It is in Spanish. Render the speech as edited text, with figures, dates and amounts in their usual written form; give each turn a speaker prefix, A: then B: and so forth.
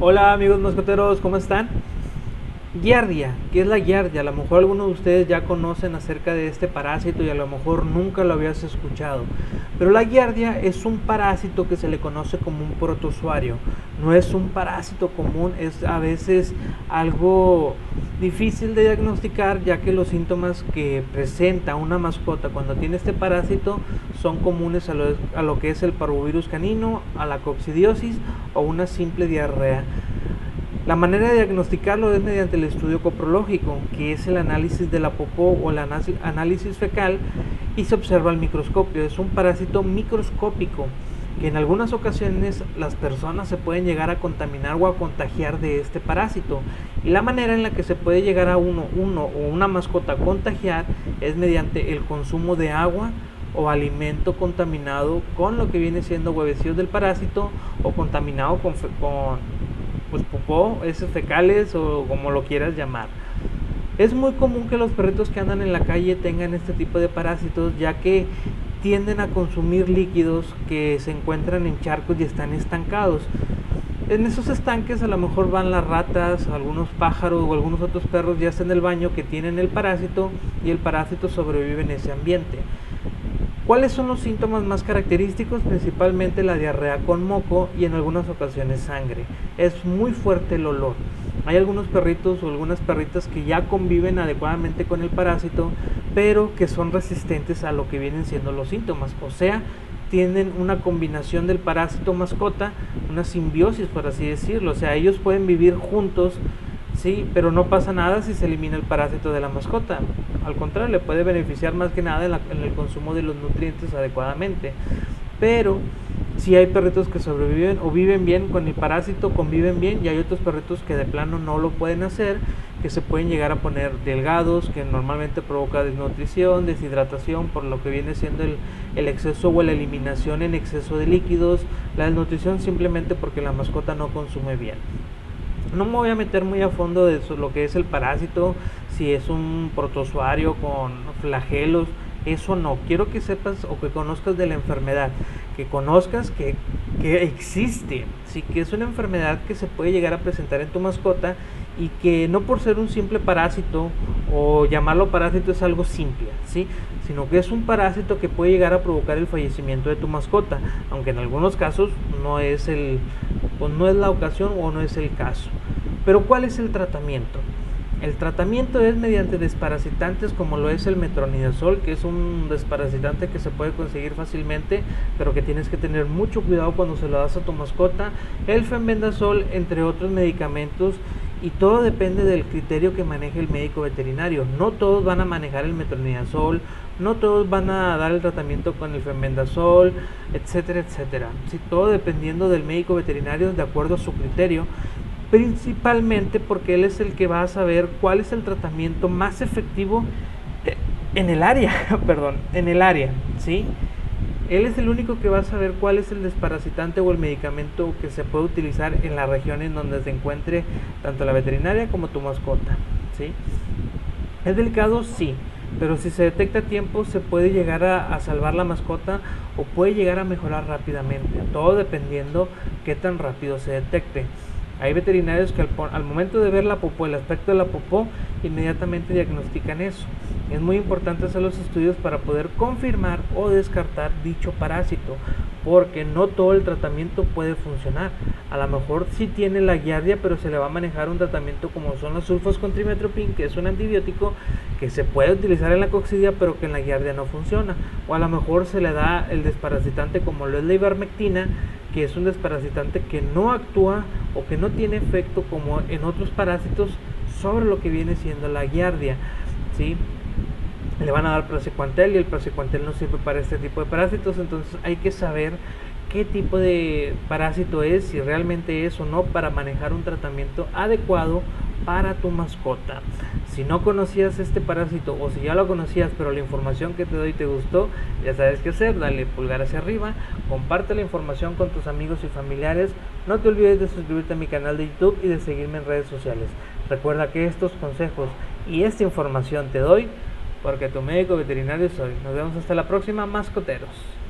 A: Hola amigos mascoteros, ¿cómo están? Giardia, ¿qué es la giardia? A lo mejor algunos de ustedes ya conocen acerca de este parásito y a lo mejor nunca lo habías escuchado. Pero la giardia es un parásito que se le conoce como un protozoario. No es un parásito común, es a veces algo difícil de diagnosticar, ya que los síntomas que presenta una mascota cuando tiene este parásito son comunes a lo que es el parvovirus canino, a la coccidiosis o una simple diarrea. La manera de diagnosticarlo es mediante el estudio coprológico, que es el análisis de la popó o el análisis fecal, y se observa al microscopio. Es un parásito microscópico que en algunas ocasiones las personas se pueden llegar a contaminar o a contagiar de este parásito. Y la manera en la que se puede llegar a uno o una mascota a contagiar es mediante el consumo de agua o alimento contaminado con lo que viene siendo huevecillos del parásito o contaminado con pues popó, heces fecales o como lo quieras llamar. Es muy común que los perritos que andan en la calle tengan este tipo de parásitos, ya que tienden a consumir líquidos que se encuentran en charcos y están estancados. En esos estanques a lo mejor van las ratas, algunos pájaros o algunos otros perros ya está en el baño que tienen el parásito y el parásito sobrevive en ese ambiente. ¿Cuáles son los síntomas más característicos? Principalmente la diarrea con moco y en algunas ocasiones sangre. Es muy fuerte el olor. Hay algunos perritos o algunas perritas que ya conviven adecuadamente con el parásito, pero que son resistentes a lo que vienen siendo los síntomas. O sea, tienen una combinación del parásito mascota, una simbiosis por así decirlo. O sea, ellos pueden vivir juntos, sí, pero no pasa nada si se elimina el parásito de la mascota. Al contrario, le puede beneficiar más que nada en el consumo de los nutrientes adecuadamente. Pero si hay perritos que sobreviven o viven bien con el parásito, conviven bien, y hay otros perritos que de plano no lo pueden hacer, que se pueden llegar a poner delgados, que normalmente provoca desnutrición, deshidratación, por lo que viene siendo el exceso o la eliminación en exceso de líquidos, la desnutrición simplemente porque la mascota no consume bien. No me voy a meter muy a fondo de eso, lo que es el parásito, si es un protozoario con flagelos, eso no. Quiero que sepas o que conozcas de la enfermedad, que conozcas que existe, ¿sí? Que es una enfermedad que se puede llegar a presentar en tu mascota y que no por ser un simple parásito o llamarlo parásito es algo simple, ¿sí? Sino que es un parásito que puede llegar a provocar el fallecimiento de tu mascota, aunque en algunos casos no es la ocasión o no es el caso. Pero ¿cuál es el tratamiento? El tratamiento es mediante desparasitantes como lo es el metronidazol, que es un desparasitante que se puede conseguir fácilmente, pero que tienes que tener mucho cuidado cuando se lo das a tu mascota, el fenbendazol, entre otros medicamentos, y todo depende del criterio que maneje el médico veterinario. No todos van a manejar el metronidazol, no todos van a dar el tratamiento con el fenbendazol, etcétera, etcétera. Sí, todo dependiendo del médico veterinario de acuerdo a su criterio, principalmente porque él es el que va a saber cuál es el tratamiento más efectivo en el área, perdón, en el área, ¿sí? Él es el único que va a saber cuál es el desparasitante o el medicamento que se puede utilizar en la región en donde se encuentre tanto la veterinaria como tu mascota, ¿sí? ¿Es delicado? Sí, pero si se detecta a tiempo se puede llegar a salvar la mascota o puede llegar a mejorar rápidamente, todo dependiendo qué tan rápido se detecte. Hay veterinarios que al momento de ver la popó, el aspecto de la popó, inmediatamente diagnostican eso. Es muy importante hacer los estudios para poder confirmar o descartar dicho parásito, porque no todo el tratamiento puede funcionar. A lo mejor sí tiene la giardia, pero se le va a manejar un tratamiento como son los sulfos con trimetoprim, que es un antibiótico que se puede utilizar en la coccidia, pero que en la giardia no funciona. O a lo mejor se le da el desparasitante como lo es la ivermectina, que es un desparasitante que no actúa o que no tiene efecto como en otros parásitos sobre lo que viene siendo la giardia, ¿sí? Le van a dar praziquantel y el praziquantel no sirve para este tipo de parásitos, entonces hay que saber qué tipo de parásito es, si realmente es o no, para manejar un tratamiento adecuado para tu mascota. Si no conocías este parásito o si ya lo conocías pero la información que te doy te gustó, ya sabes qué hacer, dale pulgar hacia arriba, comparte la información con tus amigos y familiares, no te olvides de suscribirte a mi canal de YouTube y de seguirme en redes sociales. Recuerda que estos consejos y esta información te doy porque tu médico veterinario soy. Nos vemos hasta la próxima, mascoteros.